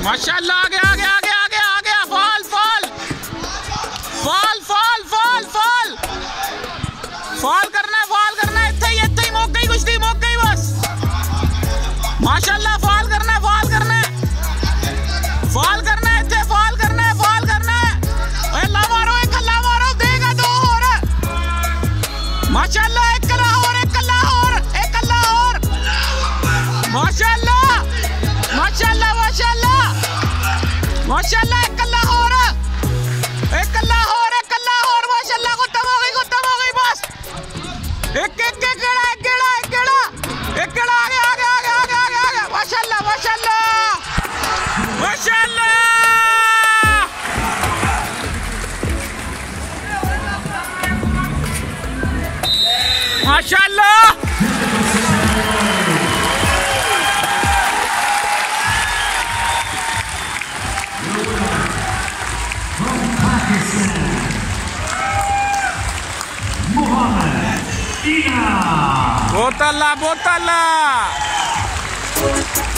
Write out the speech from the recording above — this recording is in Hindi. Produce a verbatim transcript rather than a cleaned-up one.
माशाल्लाह आगे आगे आगे आगे आगे fall fall fall fall fall fall fall करना है फॉल करना है इत्थे ही इत्थे ही मुक गई कुश्ती मुक गई बस माशाल्लाह फॉल करना है फॉल करना है फॉल करना है इत्थे फॉल करना है फॉल करना है ओए ला मारो एक कल्ला मारो देगा दो और माशाल्लाह एक कल्ला और एक कल्ला और एक कल्ला और माशाल्लाह माशाल्लाह माशाल्लाह माशाल्लाह एक कल्ला और एक कल्ला और एक कल्ला और माशाल्लाह खत्म हो गई खत्म हो गई बस एक एक एक गेड़ा एक गेड़ा एक गेड़ा एक गेड़ा आगे आगे आगे आगे आगे आगे माशाल्लाह माशाल्लाह माशाल्लाह माशाल्लाह बोतला बोतला